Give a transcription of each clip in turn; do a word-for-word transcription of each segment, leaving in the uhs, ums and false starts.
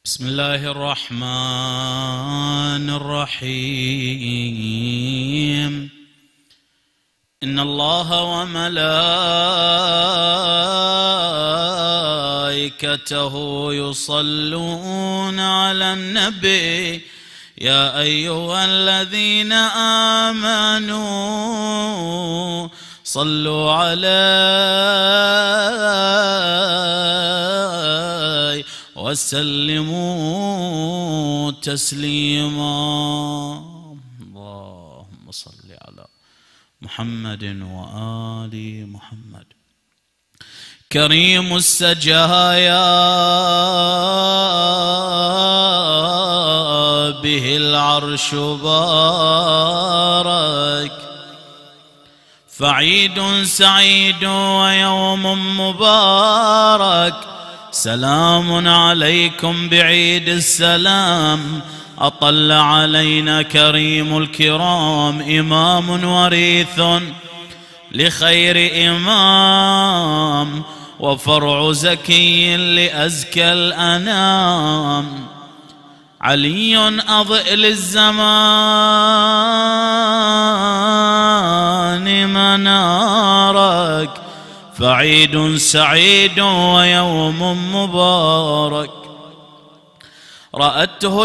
بسم الله الرحمن الرحيم. إن الله وملائكته يصلون على النبي يا أيها الذين آمنوا صلوا عليه وسلموا تسليما. اللهم صل على محمد وآل محمد. كريم السجايا به العرش بارك، فعيد سعيد ويوم مبارك، سلام عليكم بعيد السلام. أطل علينا كريم الكرام، إمام وريث لخير إمام، وفرع زكي لأزكى الأنام. علي أضئ للزمان منارك، فعيد سعيد ويوم مبارك. رأته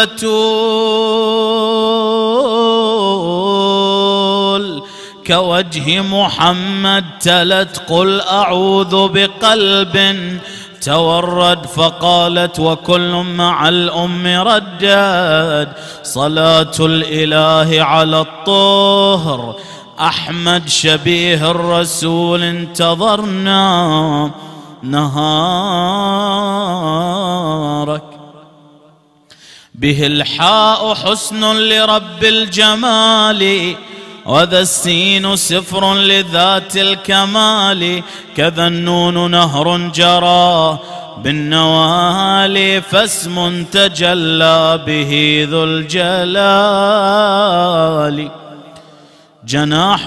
البتول كوجه محمد، تلت قل أعوذ بقلب تورد، فقالت وكل مع الأم ردد. صلاة الإله على الطهر أحمد شبيه الرسول، انتظرنا نهارك. به الحاء حسن لرب الجمال، وذا السين سفر لذات الكمال. كذا النون نهر جرى بالنوال، فاسم تجلى به ذو الجلال. جناح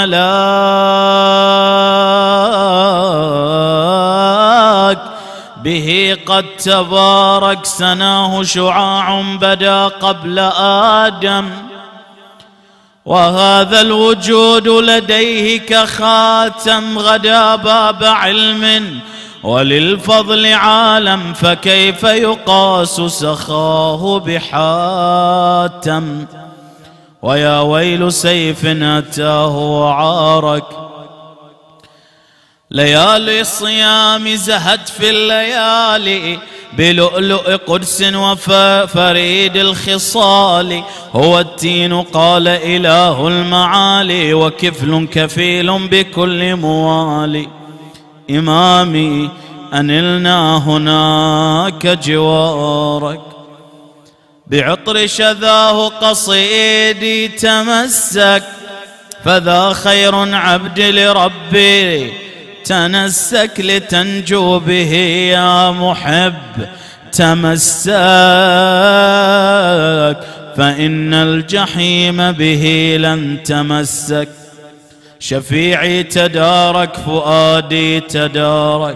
الملاك به قد تبارك، سناه شعاع بدا قبل آدم. وهذا الوجود لديه كخاتم، غدا باب علم وللفضل عالم، فكيف يقاس سخاه بحاتم. ويا ويل سيف أتاه وعارك، ليالي الصيام زهت في الليالي، بلؤلؤ قدس وفريد الخصال. هو التين قال إله المعالي، وكفل كفيل بكل موالي. إمامي أنلنا هناك جوارك، بعطر شذاه قصيدي تمسك، فذا خير عبد لربي تنسك. لتنجو به يا محب تمسك، فإن الجحيم به لن تمسك. شفيعي تدارك فؤادي تدارك،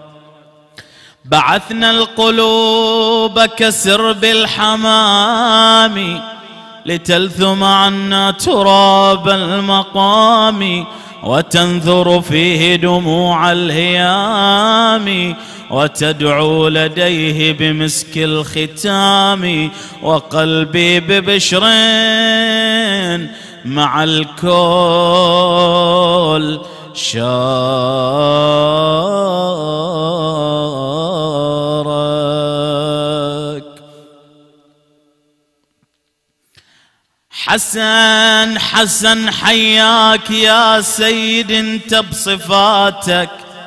بعثنا القلوب كسرب الحمام، لتلثم عنا تراب المقام، وتنثر فيه دموع الهيام، وتدعو لديه بمسك الختام. وقلبي ببشر مع الكل شارك. حسن حسن حياك يا سيد انت بصفاتك،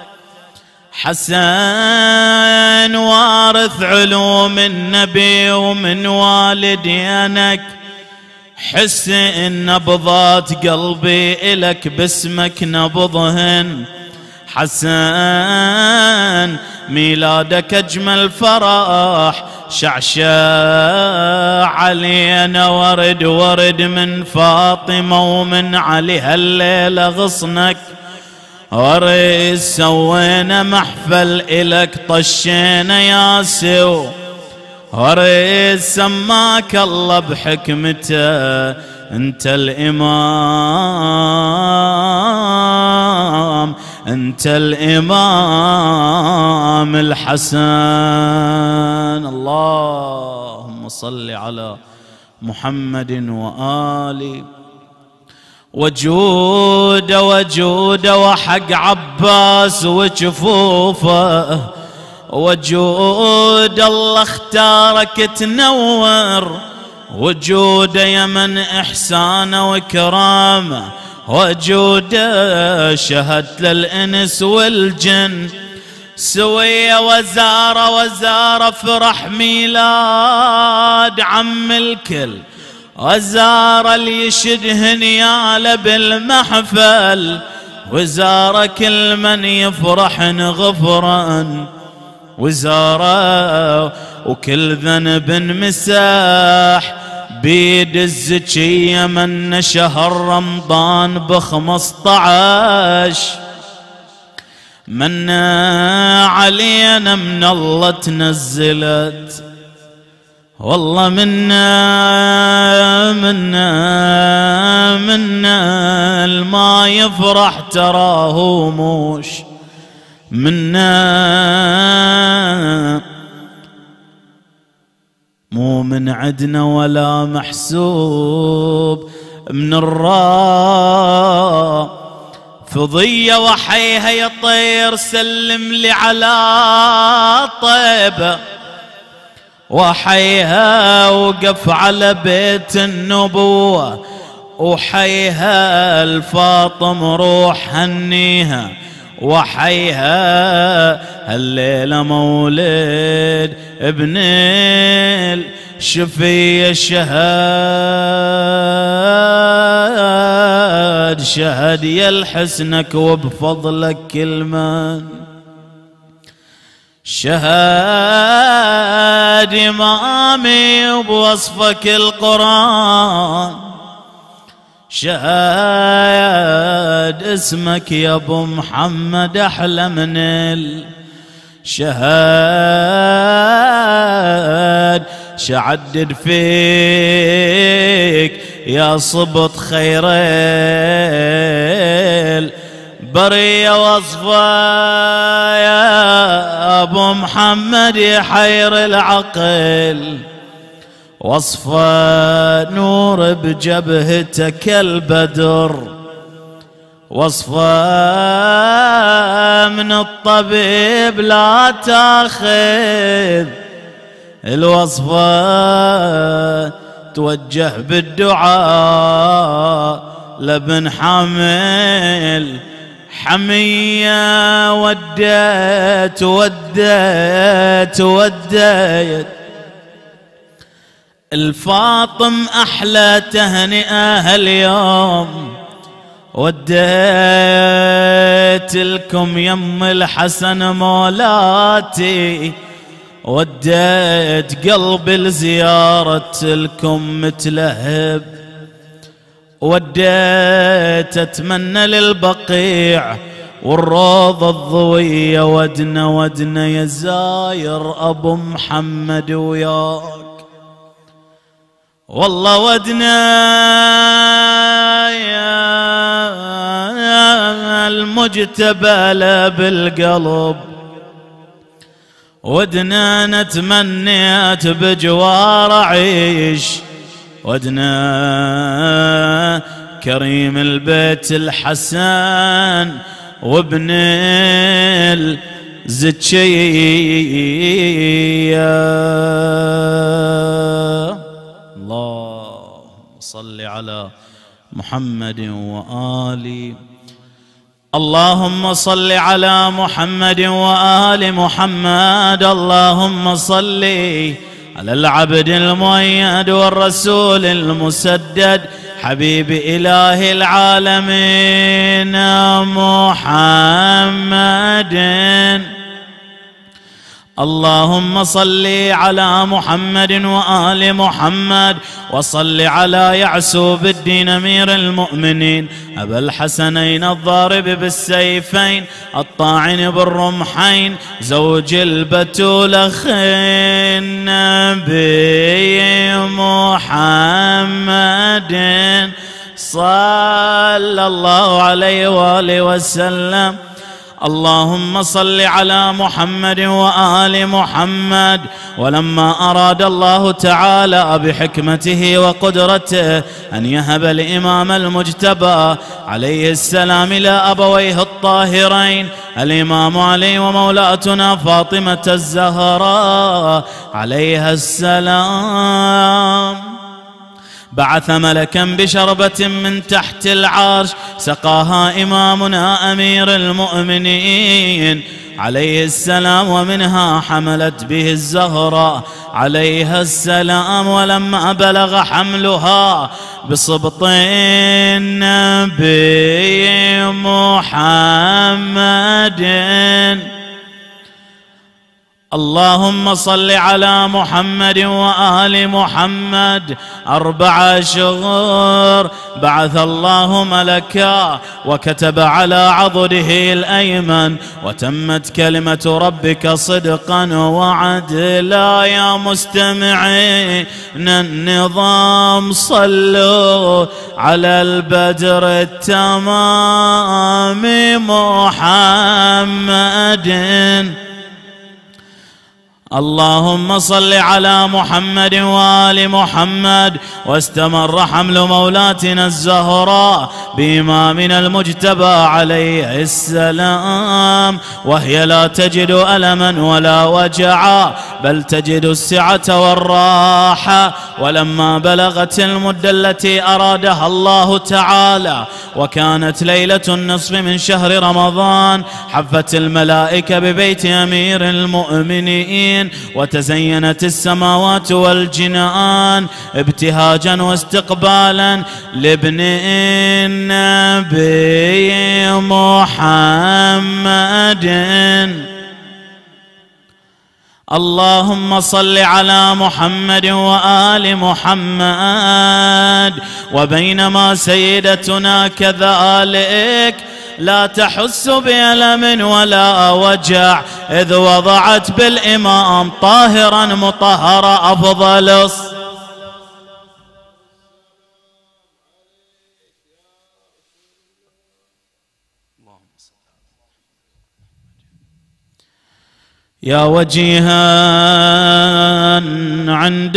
حسن وارث علوم النبي ومن والدينك. حس إن نبضات قلبي إلك باسمك نبضهن. حسن ميلادك أجمل فرح، شعشع علينا ورد ورد من فاطمة ومن علي هالليلة غصنك. ورد سوينا محفل إلك طشينا ياسو، ورد سماك الله بحكمته انت الإمام، انت الإمام الحسن. اللهم صل على محمد وآله. وجود وجود وحق عباس وجفوفه، وجود الله اختارك تنور، وجود يمن إحسانه وكرامه، وجود شهدت للإنس والجن سوية وزارة وزارة فرح ميلاد عم الكل، وزارة اللي يشدهن ياله بالمحفل، وزارة كل من يفرحن غفرا، وزارة وكل ذنب مساح بيد الزكية من شهر رمضان بخمسطعش، من علينا من الله تنزلت، والله منا منا منا الما يفرح تراه موش، منا مو من عدنا ولا محسوب، من الراء فضية وحيها يا طير سلم لي على طيبة، وحيها وقف على بيت النبوة، وحيها الفاطم روح هنيها، وحيها هالليلة مولد ابن الشفية شهاد، شهد يا الحسنك وبفضلك كل من شهاد إمامي وبوصفك القرآن، شهاد اسمك يا ابو محمد احلى من الشهاد، شعدد فيك يا صبط خير البرية وصفه يا ابو محمد يحير العقل، وصفه نور بجبهتك البدر، وصفه من الطبيب لا تاخذ الوصفه، توجه بالدعاء لابن حمل حمية، وديت وديت وديت الفاطم أحلى تهنئة هاليوم، وديت لكم يم الحسن مولاتي، وديت قلبي لزيارة لكم متلهب، وديت أتمنى للبقيع والروضة الضوية، ودنا ودنا يا زاير أبو محمد وياك، والله ودنا يا المجتبى بالقلب، ودنا نتمنيت بجوار عيش، ودنا كريم البيت الحسن وابن الزكية. اللهم صل على محمد وآل اللهم صل على محمد وآل محمد. اللهم صل على العبد المؤيد والرسول المسدد حبيب إله العالمين محمد. اللهم صل على محمد وآل محمد، وصل على يعسوب الدين أمير المؤمنين أبا الحسنين الضارب بالسيفين الطاعن بالرمحين زوج البتول أخي النبي محمد صلى الله عليه وآله وسلم. اللهم صل على محمد وآل محمد. ولما أراد الله تعالى بحكمته وقدرته أن يهب الإمام المجتبى عليه السلام إلى أبويه الطاهرين الإمام علي ومولاتنا فاطمة الزهراء عليها السلام، بعث ملكا بشربة من تحت العرش سقاها إمامنا أمير المؤمنين عليه السلام، ومنها حملت به الزهراء عليها السلام. ولما بلغ حملها بصبط النبي محمد، اللهم صل على محمد وآل محمد. أربع أشهر بعث الله ملكا وكتب على عضده الأيمن، وتمت كلمة ربك صدقا وعدلا. يا مستمعين النظام صلوا على البدر التمام محمد. اللهم صل على محمد وآل محمد. واستمر حمل مولاتنا الزهراء بإمامنا المجتبى عليه السلام، وهي لا تجد ألما ولا وجعا بل تجد السعة والراحة. ولما بلغت المدة التي أرادها الله تعالى وكانت ليلة النصف من شهر رمضان، حفت الملائكة ببيت أمير المؤمنين، وتزينت السماوات والجنان ابتهاجا واستقبالا لابن النبي محمد. اللهم صل على محمد وآل محمد. وبينما سيدتنا كذلك لا تحس بألم ولا وجع إذ وضعت بالإمام طاهرا مطهرا أفضل الصلاة. يا وجيها عند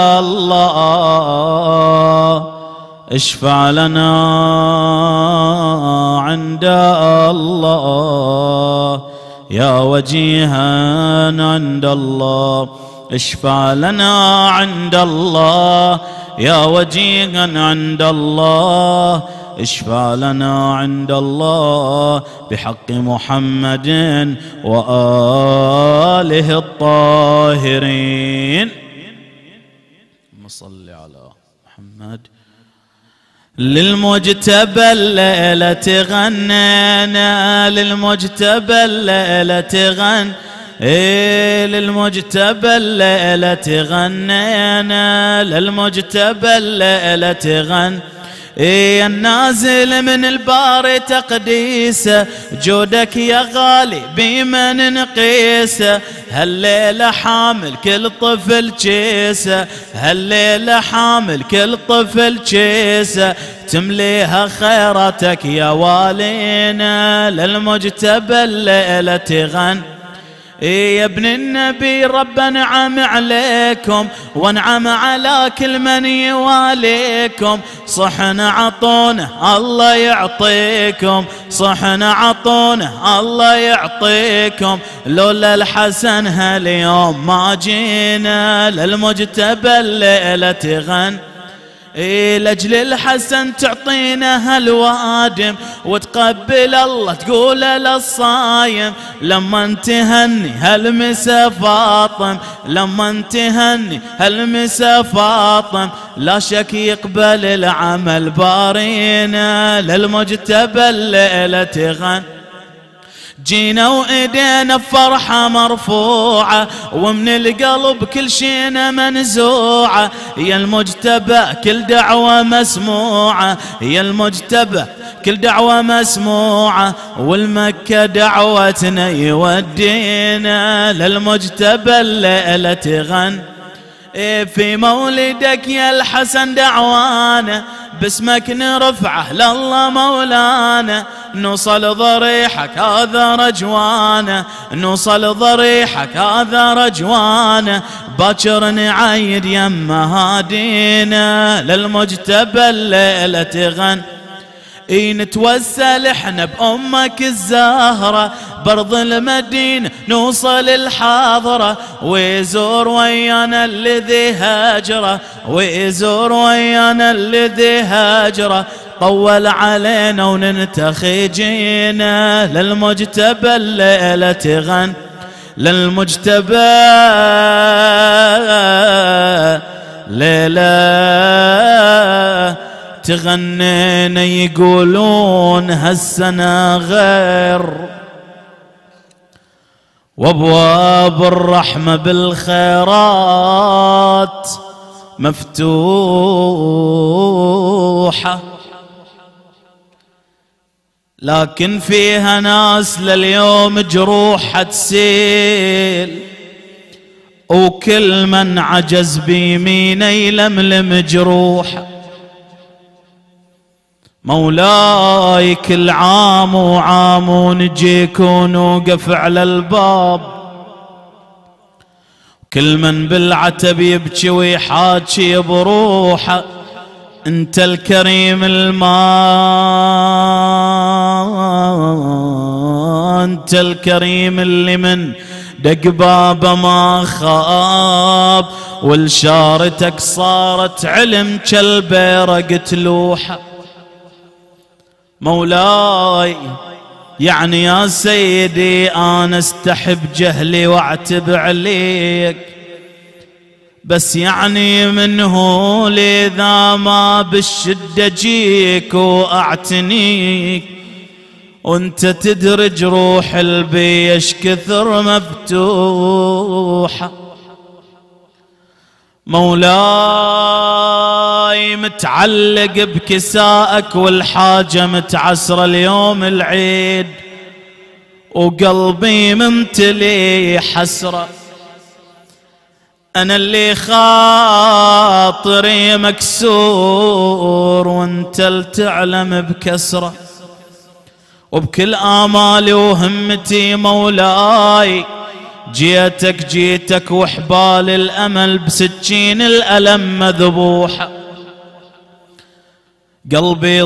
الله اشفع لنا عند الله. يا وجيها عند الله اشفع لنا عند الله. يا وجيها عند الله اشفع لنا عند الله بحق محمد وآله الطاهرين. صل على محمد. للمجتبى الليلة غنينا، للمجتبى الليلة غن إيه للمجتبى الليلة غنينا، للمجتبى الليلة غن إيه النازل من البار تقديسه، جودك يا غالي بمن نقيسه. هالليلة حامل كل طفل جيسه، هالليلة حامل كل طفل جيسه، تمليها خيرتك يا والينا. للمجتبى الليلة غن يا ابن النبي رب انعم عليكم وانعم على كل من يواليكم. صحنا عطونا الله يعطيكم، صحنا عطونا الله يعطيكم. لولا الحسن هاليوم ما جينا. للمجتبى الليلة غن إيه لأجل الحسن تعطينا هالوادم، وتقبل الله تقول للصايم. لما انتهني هالمسا فاطم، لما انتهني هالمسا فاطم، لا شك يقبل العمل بارينا. للمجتبى الليلة غن جينا وإيدينا بفرحة مرفوعة ومن القلب كل شينا منزوعة. يا المجتبى كل دعوة مسموعة، يا المجتبى كل دعوة مسموعة، والمكة دعوتنا يودينا للمجتبى الليلة تغن. في مولدك يا الحسن دعوانا، باسمك نرفعه لله مولانا، نوصل ضريحك هذا رجوانا، نوصل ضريحك هذا رجوانا، باكر نعيد يم هادينا للمجتبى الليلة تغن. اي نتوسل احنا بأمك الزهرة، برض المدينة نوصل الحاضرة، ويزور ويانا الذي هاجره، ويزور ويانا الذي هاجره، طول علينا وننتخي جينا للمجتبى الليلة تغن. للمجتبى ليلة تغنينا يقولون هالسنة غير، وابواب الرحمة بالخيرات مفتوحة، لكن فيها ناس لليوم جروح تسيل، وكل من عجز بيمينه يلملم جروحه. مولاي كل عام وعام ونجيك ونوقف على الباب، كل من بالعتب يبكي ويحاكي بروحه. انت الكريم الماء، انت الكريم اللي من دق بابه ما خاب، والشارتك صارت علم كالبيرق تلوحه. مولاي يعني يا سيدي أنا استحب جهلي واعتب عليك، بس يعني منه لذا ما بالشدة جيك واعتنيك، وانت تدري جروح البيش كثر مفتوحة. مولاي متعلق بكسائك والحاجة متعسرة اليوم العيد، وقلبي ممتلي حسرة، أنا اللي خاطري مكسور وانت اللي تعلم بكسرة، وبكل آمالي وهمتي مولاي جيتك جيتك، وحبال الأمل بسكين الألم مذبوحة. قلبي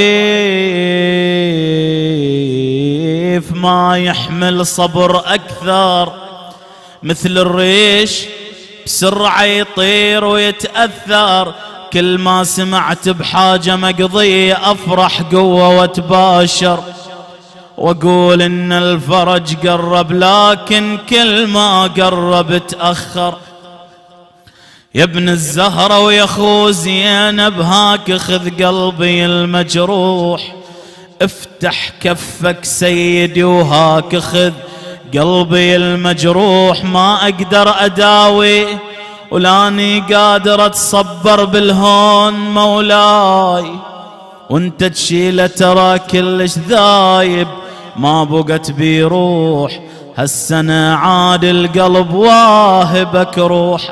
ضعيف ما يحمل صبر أكثر، مثل الريش بسرعة يطير ويتأثر، كل ما سمعت بحاجة مقضية أفرح قوة واتباشر، واقول ان الفرج قرب لكن كل ما قرب تأخر. يا ابن الزهرة ويا خو زينب هاك خذ قلبي المجروح، افتح كفك سيدي وهاك خذ قلبي المجروح، ما اقدر اداوي ولاني قادر اتصبر بالهون مولاي، وانت تشيله ترى كلش ذايب ما بقت بيروح، هالسنة عاد القلب واهبك روح.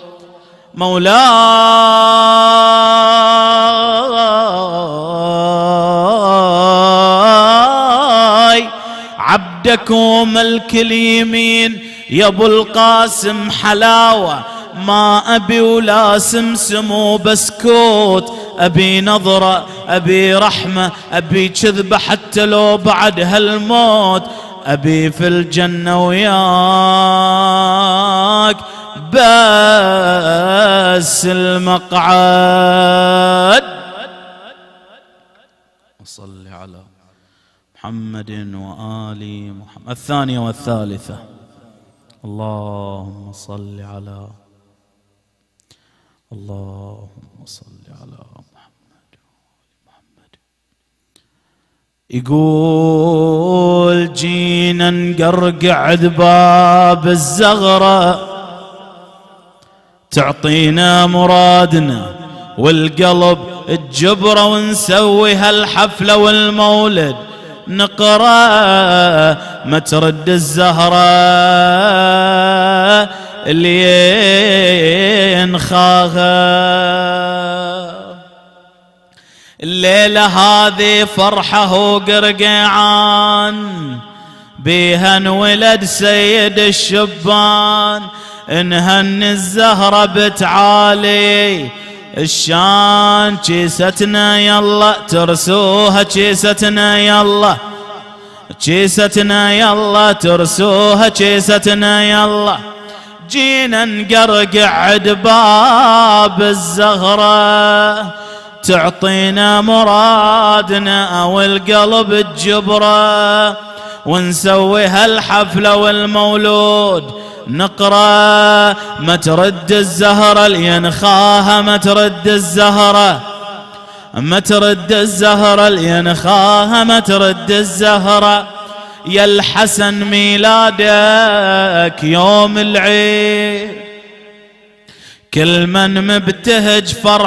مولاي عبدك وملك اليمين يا ابو القاسم حلاوة، ما ابي ولا سمسم وبسكوت، ابي نظرة ابي رحمة ابي كذبة حتى لو بعد هالموت، ابي في الجنة وياك بس المقعد. وصل على محمد وآل محمد. الثانية والثالثة. اللهم صل على اللهم صل على محمد وآل محمد. يقول جينا نقرقع عذباب الزغرة، تعطينا مرادنا والقلب الجبرة، ونسوي هالحفلة والمولد نقرأ ما ترد الزهرة اللي ينخاها. الليلة هذه فرحة وقرقعان، بيها انولد سيد الشبان، انهن الزهرة بتعالي الشان، جيستنا يلا ترسوها، جيستنا يلا، جيستنا يلا ترسوها، جيستنا يلا. جينا نقرقع عدباب الزهرة، تعطينا مرادنا والقلب الجبرة، ونسوي هالحفلة والمولود نقرأ ما ترد الزهرة لينخاها، ما ترد الزهرة، ما ترد الزهرة لينخاها، ما ترد الزهرة. يا الحسن ميلادك يوم العيد، كل من مبتهج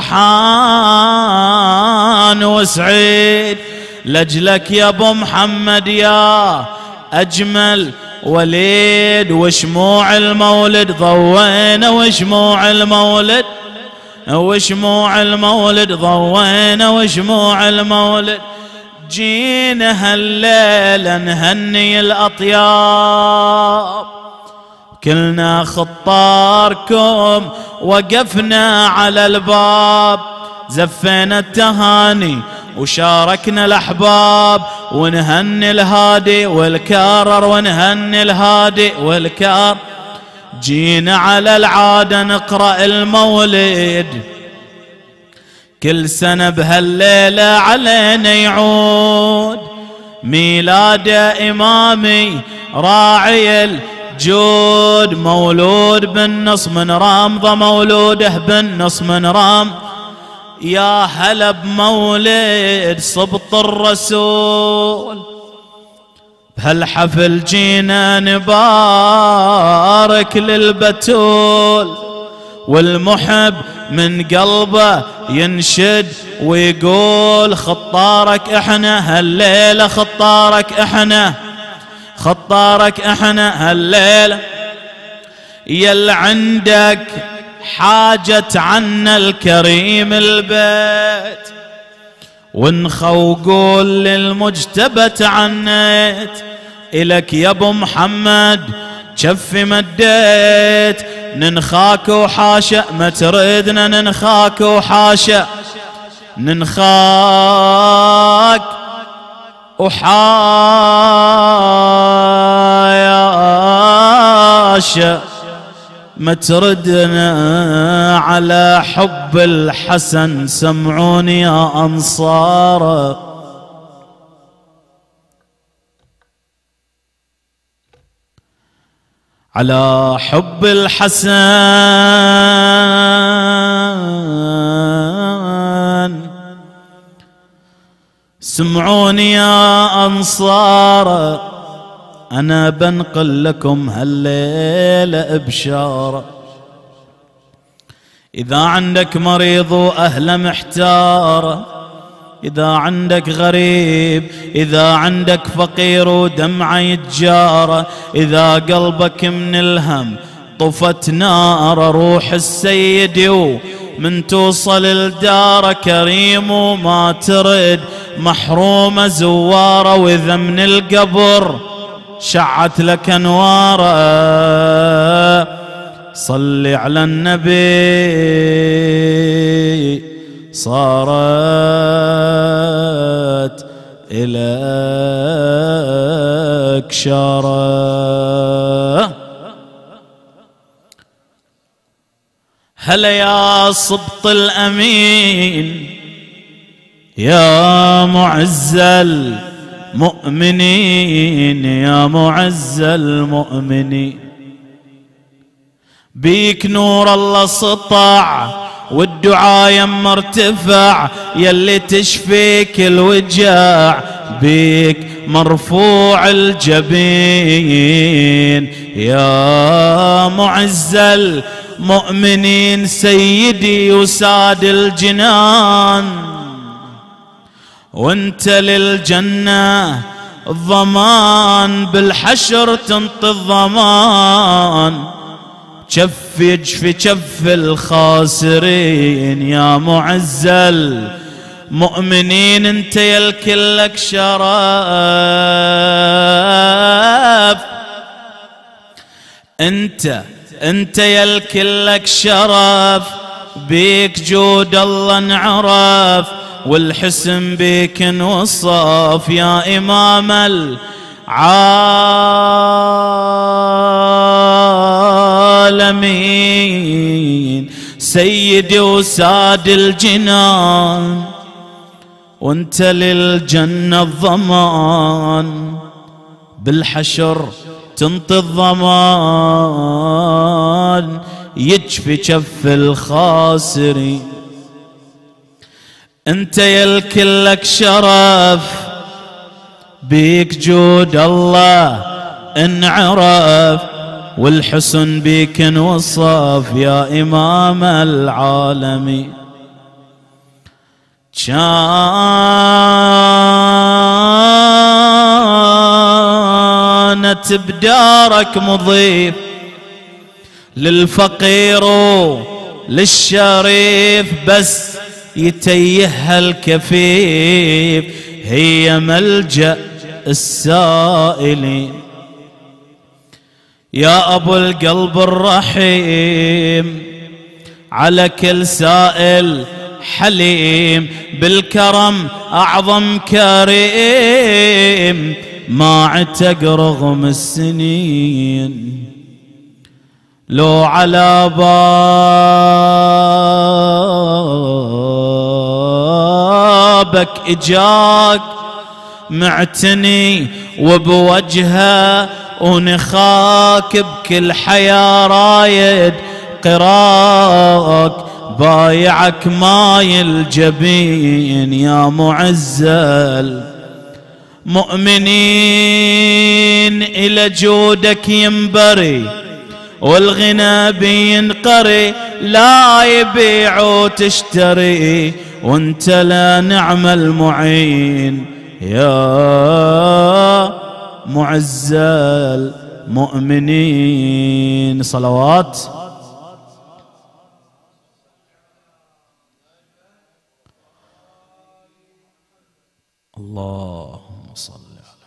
فرحان وسعيد، لجلك يا ابو محمد يا اجمل وليد، وشموع المولد ضوينا، وشموع المولد، وشموع المولد ضوينا، وشموع المولد. جينا هالليلة نهني الأطياب، كلنا خطاركم وقفنا على الباب، زفينا التهاني وشاركنا الأحباب، ونهني الهادي والكارر، ونهني الهادي والكار. جينا على العادة نقرأ المولد، كل سنة بهالليلة علينا يعود، ميلاد إمامي راعي الجود، مولود بالنص من رامضة، مولوده بالنص من رام. يا هلا بمولد صبط الرسول، بهالحفل جينا نبارك للبتول، والمحب من قلبه ينشد ويقول خطارك احنا هالليلة، خطارك احنا، خطارك احنا هالليلة. يل عندك حاجة عنا الكريم البيت، ونخو قول للمجتبى تعنيت، إلك يا ابو محمد جفي مديت، ننخاك وحاشا ما تردنا، ننخاك وحاشا، ننخاك وحاشا ما تردنا، على حب الحسن سمعوني يا أنصار. على حب الحسن سمعوني يا أنصار، أنا بنقل لكم هالليلة بشارة. إذا عندك مريض وأهله محتارة، إذا عندك غريب، إذا عندك فقير ودمعة يتجارة، إذا قلبك من الهم طفت نار، روح السيد ومن توصل الدار كريم وما ترد محرومة زوارة، وإذا من القبر شعت لك انواره، صلي على النبي صارت إليك شارة. هلا يا صبط الأمين يا معز المؤمنين، يا معز المؤمنين، بيك نور الله سطع والدعاء يم ارتفع، يلي تشفيك الوجع بيك مرفوع الجبين. يا معز المؤمنين سيدي وساد الجنان، وانت للجنة الضمان، بالحشر تنطي الضمان، شف يجفي شف الخاسرين. يا معز المؤمنين انت يلكلك شرف، انت انت يلكلك شرف، بيك جود الله انعرف، والحسن بيك انوصف. يا إمام العالمين سيدي وساد الجنان، وانت للجنة الضمان، بالحشر تنطي الضمان، يجفي جف الخاسرين. انت يلكلك شرف، بيك جود الله انعرف، والحسن بيك انوصف. يا إمام العالمين كانت بدارك مضيف للفقير للشريف، بس يتيهها الكفيف، هي ملجأ السائلين. يا أبو القلب الرحيم على كل سائل حليم، بالكرم أعظم كريم، ما عتق رغم السنين. لو على بابك إجاك معتني وبوجهه ونخاك، بكل حياة رايد قراك، بايعك ماي الجبين. يا معز المؤمنين إلى جودك ينبري، والغنى بينقري، لا يبيع وتشتري، وانت لا نعم المعين. يا معز المؤمنين صلوات. اللهم صل على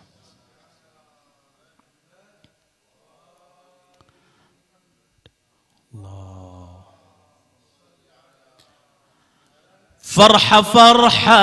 الله. فرحة فرحة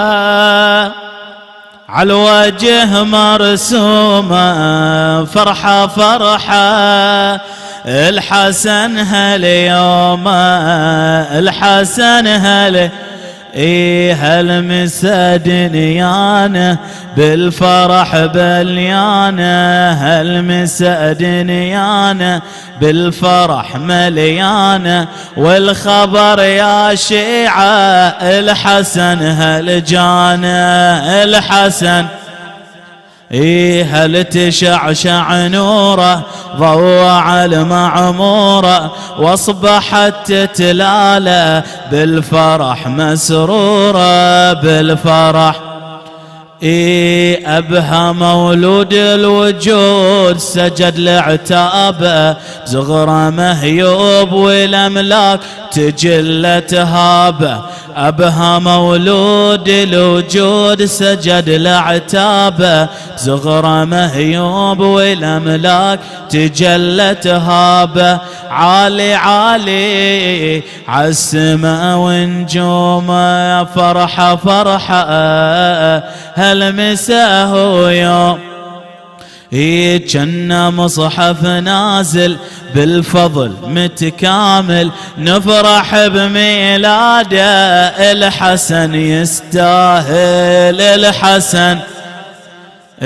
على الوجه مرسومة، فرحة فرحة الحسن هاليوم، الحسن هال ايه هالمسا دنيانا بالفرح بليانة، هالمسا دنيانا بالفرح مليانة، والخبر يا شيعة الحسن هالجانا، الحسن ايه هل تشعشع نوره ضوع المعموره، واصبحت تتلالى بالفرح مسروره، بالفرح ايه ابهى مولود الوجود سجد لعتابه، زغره مهيوب والاملاك تجل تهابه، أبهى مولود الوجود سجد لعتابه، زغره مهيوب والأملاك تجل تهابه، عالي عالي عالسما ونجومه، فرحة فرحة هالمسا هو يوم كنا مصحف نازل بالفضل متكامل، نفرح بميلاده الحسن يستاهل، الحسن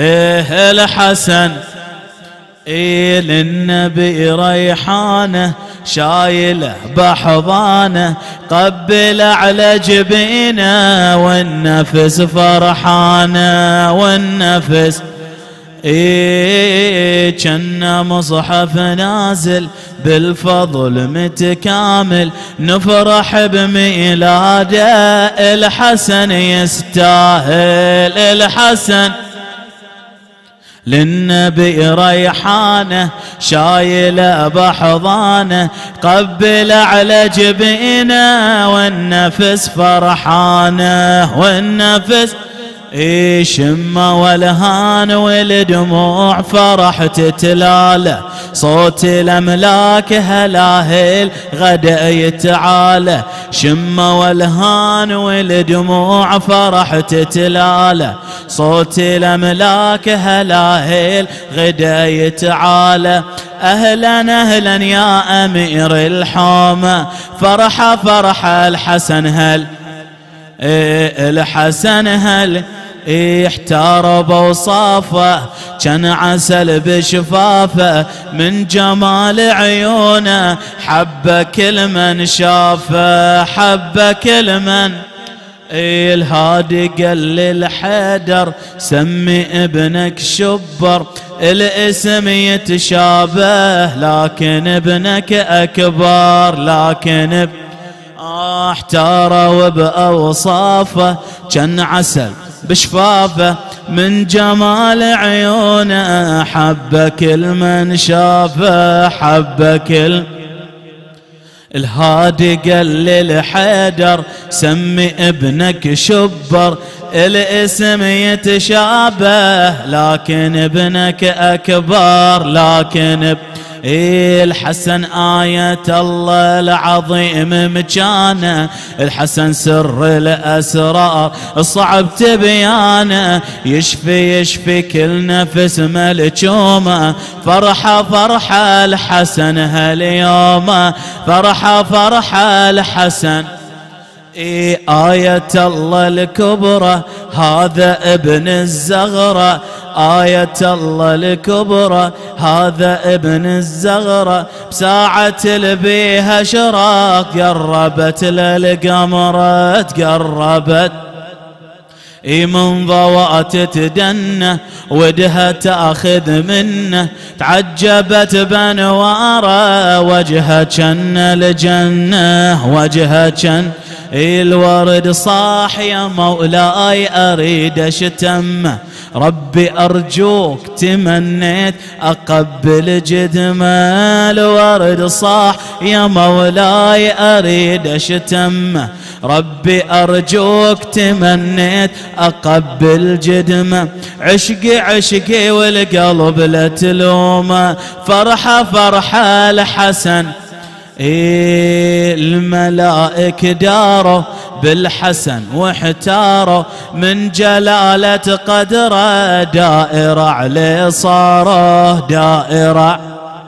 ايه الحسن ايه للنبي ريحانه شايله بحضانه قبل على جبينه والنفس فرحانه والنفس إيه كنا مصحف نازل بالفضل متكامل نفرح بميلاده الحسن يستاهل الحسن للنبي ريحانه شايله بحضانه قبل على جبينه والنفس فرحانه والنفس إيه شمة والهان والدموع فرح تتلاله صوت الأملاك هلاهل غدا يتعالى شمة والهان والدموع فرح تتلاله صوت الأملاك هلاهل غدا يتعالى أهلا أهلا يا أمير الحومة فرحة فرحة الحسن هل إيه الحسن هل إيه احتار بوصافه كان عسل بشفافه من جمال عيونه حب كل من شافه حب كل من إيه الهادي قال للحيدر سمي ابنك شبر الاسم يتشابه لكن ابنك أكبر لكن ابنك احتار وبأوصافه كان عسل بشفافه من جمال عيونه حب كل من شافه حب كل الهادي قال للحيدر سمي ابنك شبر الاسم يتشابه لكن ابنك أكبر لكن ابنك إيه الحسن آية الله العظيم مكانه الحسن سر الأسرار صعب تبيانه يشفي يشفي كل نفس ملجومه فرحة فرحة الحسن هاليوم فرحة فرحة الحسن إيه آية الله الكبرى هذا ابن الزغرة آية الله الكبرى هذا ابن الزغرة بساعة البيها شراق قربت للقمرة تقربت اي من ضوات تدنى ودها تاخذ منه تعجبت بانواره وجهه جن الجنه وجهه جن الورد صاح يا مولاي اريد اشتمه ربي ارجوك تمنيت اقبل جدمه الورد صاح يا مولاي اريد اشتمه ربي ارجوك تمنيت اقبل جدمه عشقي عشقي والقلب لا تلومه فرحه فرحه الحسن إيه الملائك داروا بالحسن واحتاروا من جلالة قدره دائرة عليه صاره دائرة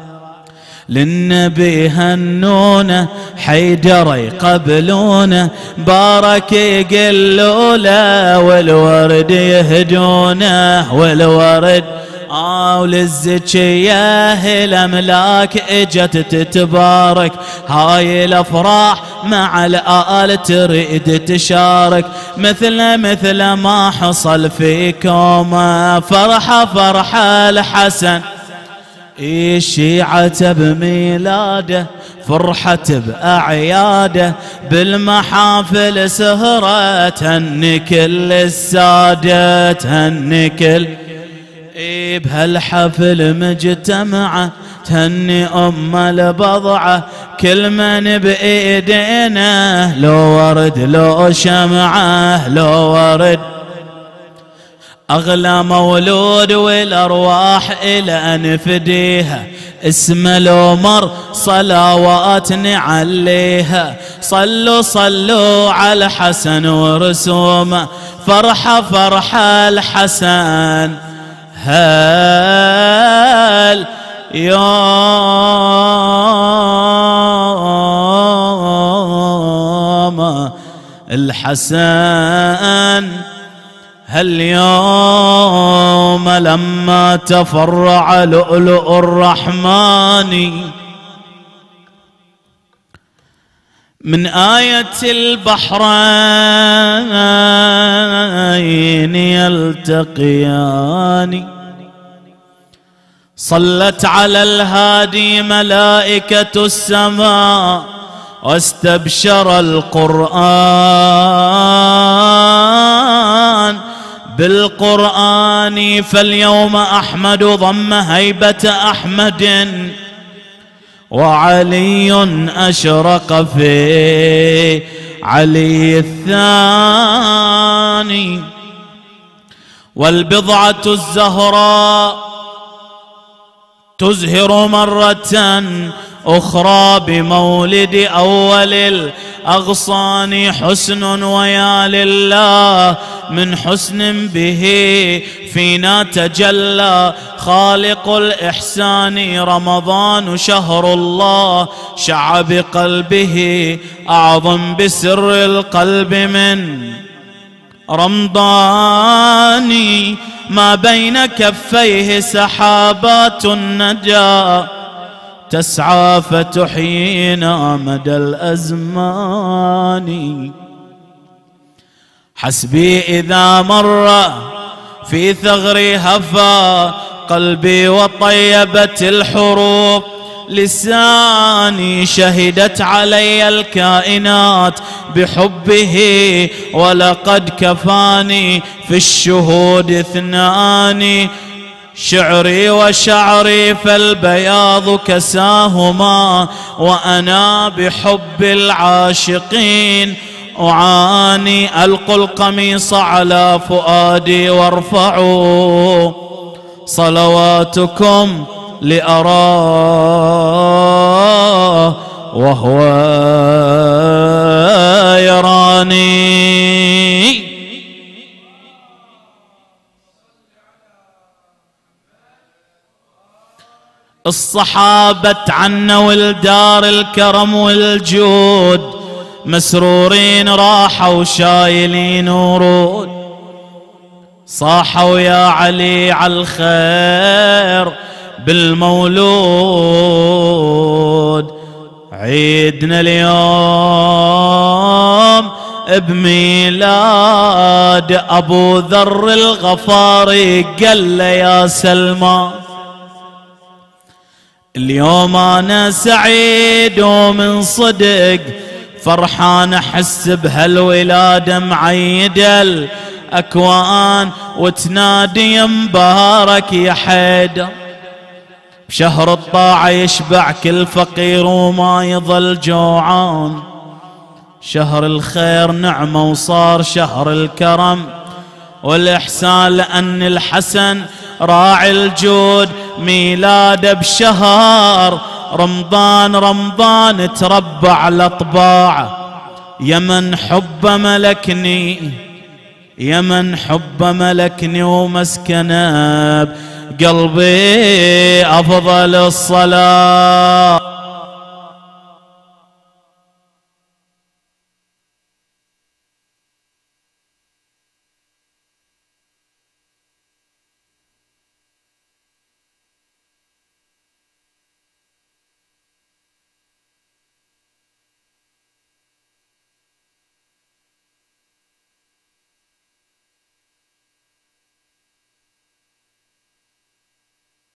للنبي هنونه حيدر يقبلونه بارك يقلوا له والورد يهدونه والورد آه وللزكية الأملاك اجت تتبارك هاي الأفراح مع الآل تريد تشارك مثل مثل ما حصل فيكم فرحة فرحة الحسن الشيعة بميلاده فرحة بأعياده بالمحافل سهرة تهني كل السادة تهني كل بهالحفل مجتمعة تهني أم البضعة كل من بإيدينا لو ورد لو شمعة لو ورد أغلى مولود والأرواح إلى نفديها اسم العمر صلوات نعليها صلوا صلوا على الحسن ورسومه فرحة فرحة الحسن هال يوم الحسن هاليوم لما تفرع لؤلؤ الرحمن من آية البحرين يلتقيان صلت على الهادي ملائكة السماء واستبشر القرآن بالقرآن، فاليوم أحمد ضم هيبة أحمد وعلي أشرق في علي الثاني، والبضعة الزهراء تزهر مرة أخرى بمولد أول الأغصان، حسن ويا لله من حسن به فينا تجلى خالق الإحسان، رمضان شهر الله شع بقلبه أعظم بسر القلب من رمضان، ما بين كفيه سحابات النجاة تسعى فتحيينا مدى الأزمان، حسبي إذا مر في ثغري هفا قلبي وطيبت الحروف لساني، شهدت علي الكائنات بحبه ولقد كفاني في الشهود اثنان، شعري وشعري فالبياض كساهما وأنا بحب العاشقين أعاني، ألقوا القميص على فؤادي وارفعوا صلواتكم لأراه وهو يراني. الصحابة عنا والدار الكرم والجود مسرورين راحوا شايلين ورود، صاحوا يا علي على الخير بالمولود، عيدنا اليوم بميلاد أبو ذر الغفاري، قال له يا سلمان اليوم أنا سعيد ومن صدق فرحان، أحس بهالولادة معيد الأكوان، وتنادي يا مبارك يا حيدر، بشهر الطاعة يشبع كل فقير وما يظل جوعان، شهر الخير نعمة وصار شهر الكرم والإحسان، لأن الحسن راعي الجود ميلاده بشهر رمضان، رمضان تربى على طباعه، يا من حب ملكني يا من حب ملكني ومسكنه بقلبي أفضل الصلاة.